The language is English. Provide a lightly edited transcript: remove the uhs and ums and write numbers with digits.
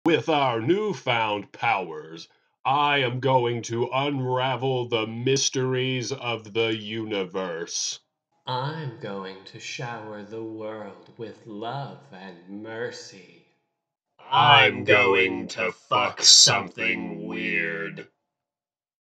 With our newfound powers, I am going to unravel the mysteries of the universe. I'm going to shower the world with love and mercy. I'm going to fuck something weird.